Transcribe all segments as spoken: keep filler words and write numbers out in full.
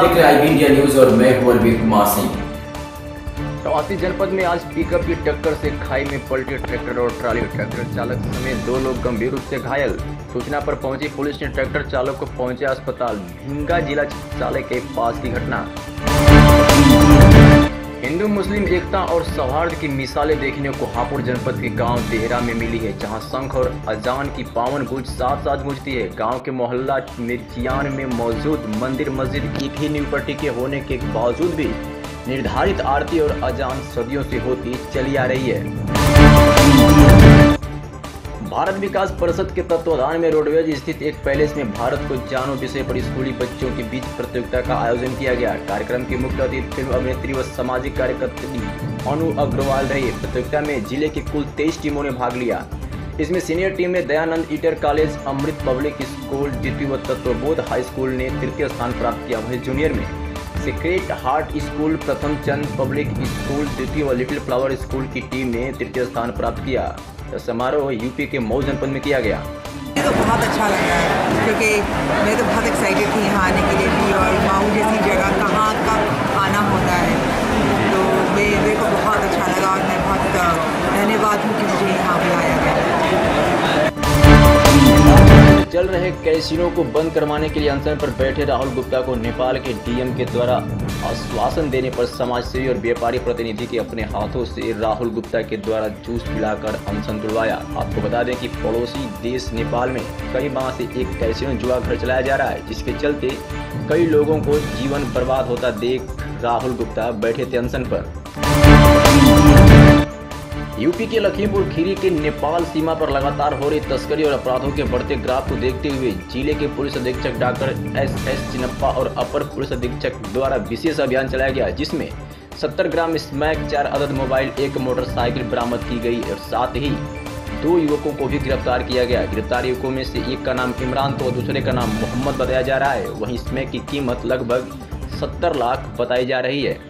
आप देख रहे हैं आई बी इंडिया न्यूज और मैं हूं अरविंद कुमार सिंह। कवासी जनपद में आज पिकअप की टक्कर से खाई में पलटे ट्रैक्टर और ट्राली। ट्रैक्टर चालक समेत दो लोग गंभीर रूप से घायल। सूचना पर पहुंची पुलिस ने ट्रैक्टर चालक को पहुंचे अस्पताल। भिंगा जिला चिकित्सालय के पास की घटना। हिंदू मुस्लिम एकता और सौहार्द की मिसालें देखने को हापुड़ जनपद के गांव देहरा में मिली है, जहां शंख और अजान की पावन गूंज साथ साथ गूंजती है। गांव के मोहल्ला मिर्चियान में मौजूद मंदिर मस्जिद एक ही नींव पर टिके होने के बावजूद भी निर्धारित आरती और अजान सदियों से होती चली आ रही है। भारत विकास परिषद के तत्वाधान में रोडवेज स्थित एक पैलेस में भारत को जानो विषय पर स्कूली बच्चों के बीच प्रतियोगिता का आयोजन किया गया। कार्यक्रम की मुख्य अतिथि फिल्म अभिनेत्री व सामाजिक कार्यकर्त्री अनु अग्रवाल रही। प्रतियोगिता में जिले की कुल तेईस टीमों ने भाग लिया। इसमें सीनियर टीम में Dayanand inter college, Amrit public school द्वितीय व तत्वबोध हाई स्कूल ने तृतीय स्थान प्राप्त किया। वहीं जूनियर में सीक्रेट हार्ट स्कूल, प्रथम चंद पब्लिक स्कूल द्वितीय व लिटिल फ्लावर स्कूल की टीम ने तृतीय स्थान प्राप्त किया। समारोह यूपी के मऊ जनपद में किया गया। मुझे तो बहुत अच्छा लग रहा है क्योंकि मैं तो बहुत एक्साइटेड थी यहाँ आने के लिए भी, और मऊ जैसी जगह कहाँ कब आना होता है, तो मेरे को बहुत अच्छा लगा और मैं बहुत धन्यवाद हूँ कि मुझे यहाँ बुलाया गया। चल रहे कैसीनो को बंद करवाने के लिए अनशन पर बैठे राहुल गुप्ता को नेपाल के डी एम के द्वारा आश्वासन देने पर समाजसेवी और व्यापारी प्रतिनिधि के अपने हाथों से राहुल गुप्ता के द्वारा जूस पिलाकर अनशन तुड़वाया। आपको बता दें कि पड़ोसी देश नेपाल में कई माह से एक कैसीनो जुआ घर चलाया जा रहा है, जिसके चलते कई लोगों को जीवन बर्बाद होता देख राहुल गुप्ता बैठे थे अनशन पर। यूपी के लखीमपुर खीरी के नेपाल सीमा पर लगातार हो रही तस्करी और अपराधों के बढ़ते ग्राफ को देखते हुए जिले के पुलिस अधीक्षक डॉक्टर एस एस चिनप्पा और अपर पुलिस अधीक्षक द्वारा विशेष अभियान चलाया गया, जिसमें सत्तर ग्राम स्मैक, चार अदद मोबाइल, एक मोटरसाइकिल बरामद की गई और साथ ही दो युवकों को भी गिरफ्तार किया गया। गिरफ्तार युवकों में से एक का नाम इमरान तो दूसरे का नाम मोहम्मद बताया जा रहा है। वहीं स्मैक की कीमत लगभग सत्तर लाख बताई जा रही है।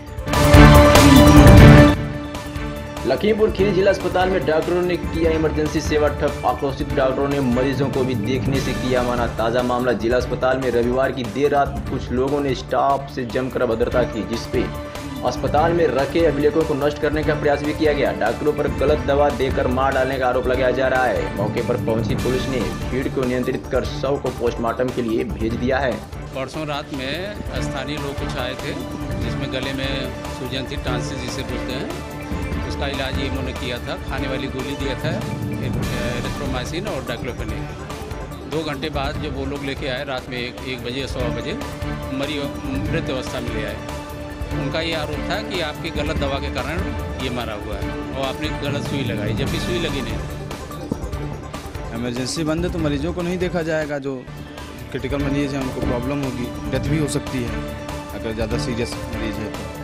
लखीमपुर खीरी जिला अस्पताल में डॉक्टरों ने किया इमरजेंसी सेवा ठप। आक्रोशित डॉक्टरों ने मरीजों को भी देखने से किया मना। ताजा मामला जिला अस्पताल में रविवार की देर रात कुछ लोगों ने स्टाफ से जमकर अभद्रता की, जिसपे अस्पताल में रखे अभिलेखों को नष्ट करने का प्रयास भी किया गया। डॉक्टरों पर गलत दवा देकर मार डालने का आरोप लगाया जा रहा है। मौके पर पहुंची पुलिस ने भीड़ को नियंत्रित कर शव को पोस्टमार्टम के लिए भेज दिया है। परसों रात में स्थानीय लोग कुछ आए थे, जिसमें गले में सूजन थी, टांसिल जिसे बोलते हैं, उसका इलाज ये उन्होंने किया था। खाने वाली गोली दिया था, एरिथ्रोमाइसिन और डाइक्लोफेनेक। दो घंटे बाद जब वो लोग लेके आए रात में एक, एक बजे सवा बजे मरी मृत अवस्था में ले आए। उनका ये आरोप था कि आपकी गलत दवा के कारण ये मारा हुआ है और आपने गलत सुई लगाई, जबकि सुई लगी नहीं। इमरजेंसी बंद है तो मरीजों को नहीं देखा जाएगा। जो क्रिटिकल मरीज है उनको प्रॉब्लम होगी, डेथ भी हो सकती है अगर ज़्यादा सीरियस मरीज है तो।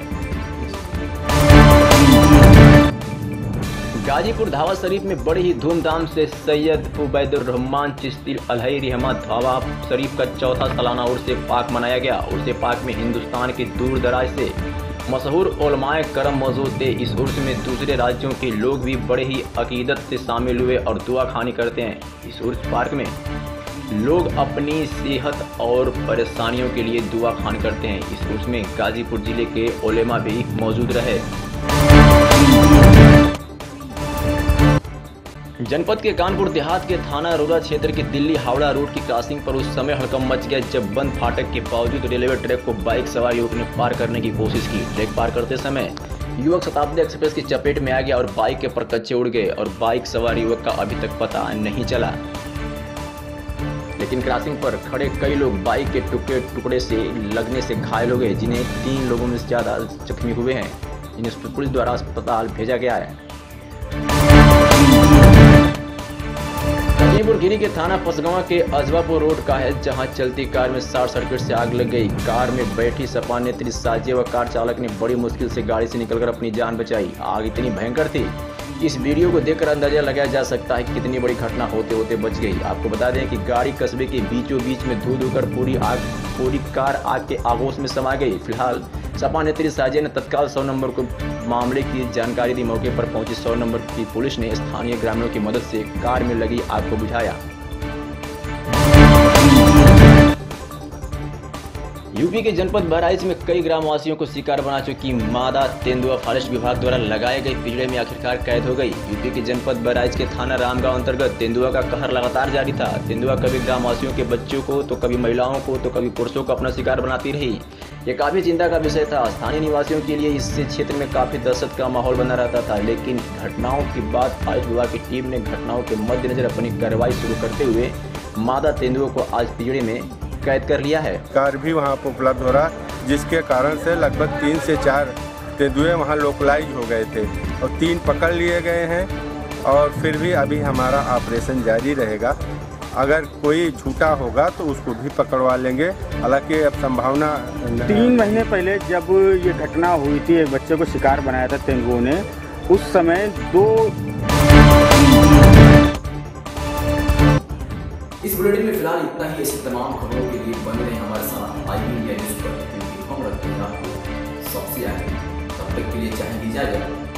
गाजीपुर धावा शरीफ में बड़ी ही धूमधाम से सैयद उबैदुर रहमान चिश्ती अलही रहमत धावा शरीफ का चौथा सालाना उर्स पाक मनाया गया। उर्स पाक में हिंदुस्तान के दूर दराज से मशहूर उलमाए करम मौजूद थे। इस उर्स में दूसरे राज्यों के लोग भी बड़े ही अकीदत से शामिल हुए और दुआ खानी करते हैं। इस उर्स पार्क में लोग अपनी सेहत और परेशानियों के लिए दुआ खान करते हैं। इस उर्स में गाजीपुर जिले के उलेमा भी मौजूद रहे। जनपद के कानपुर देहात के थाना रोरा क्षेत्र के दिल्ली हावड़ा रोड की क्रॉसिंग पर उस समय हड़कंप मच गया जब बंद फाटक के बावजूद रेलवे ट्रैक को बाइक सवार युवक ने पार करने की कोशिश की। ट्रैक पार करते समय युवक शताब्दी एक्सप्रेस की चपेट में आ गया और बाइक के परकच्चे उड़ गए और बाइक सवार युवक का अभी तक पता नहीं चला। लेकिन क्रॉसिंग पर खड़े कई लोग बाइक के टुकड़े टुकड़े से लगने से घायल हो गए, जिन्हें तीन लोगों में से ज्यादा जख्मी हुए हैं, जिन्हें पुलिस द्वारा अस्पताल भेजा गया है। लखीमपुर खीरी के थाना पसगवा के अजवापुर रोड का है, जहां चलती कार में शॉर्ट सर्किट से आग लग गई। कार में बैठी सपा नेत्री साजिया व कार चालक ने बड़ी मुश्किल से गाड़ी से निकलकर अपनी जान बचाई। आग इतनी भयंकर थी, इस वीडियो को देखकर अंदाजा लगाया जा सकता है कि कितनी बड़ी घटना होते होते बच गई। आपको बता दें कि गाड़ी कस्बे के बीचों बीच में धू धू कर पूरी आग पूरी कार आग के आगोश में समा गई। फिलहाल सपा नेत्री साजिया ने तत्काल सौ नंबर को मामले की जानकारी दी। मौके पर पहुंची सौ नंबर की पुलिस ने स्थानीय ग्रामीणों की मदद से कार में लगी आग को बुझाया। यूपी के जनपद बहराइच में कई ग्रामवासियों को शिकार बना चुकी मादा तेंदुआ फॉरेस्ट विभाग द्वारा लगाए गए पिंजरे में आखिरकार कैद हो गई। यूपी के जनपद बहराइच के थाना रामगांव अंतर्गत तेंदुआ का कहर लगातार जारी था। तेंदुआ कभी ग्रामवासियों के बच्चों को तो कभी महिलाओं को तो कभी पुरुषों को अपना शिकार बनाती रही। ये काफी चिंता का विषय था। स्थानीय निवासियों के लिए इससे क्षेत्र में काफी दहशत का माहौल बना रहता था, लेकिन घटनाओं के बाद फॉरेस्ट विभाग की टीम ने घटनाओं के मद्देनजर अपनी कार्रवाई शुरू करते हुए मादा तेंदुओं को आज पिंजरे में कैद कर लिया है। कार भी वहाँ पर उपलब्ध हो रहा, जिसके कारण से लगभग तीन से चार तेंदुए वहाँ लोकलाइज हो गए थे और तीन पकड़ लिए गए हैं और फिर भी अभी हमारा ऑपरेशन जारी रहेगा। अगर कोई झूठा होगा तो उसको भी पकड़वा लेंगे। हालांकि अब संभावना तीन महीने पहले जब ये घटना हुई थी, एक बच्चे को शिकार बनाया था तेंदुओं ने, उस समय दो इस बुलेटिन में फिलहाल इतना ही। ऐसी तमाम खबरों के लिए बने रहें हमारे साथ आई बी इंडिया न्यूज पर, क्योंकि हम रखते हैं आपको सबसे आगे। तब तक के लिए चाहेंगे इजाजत।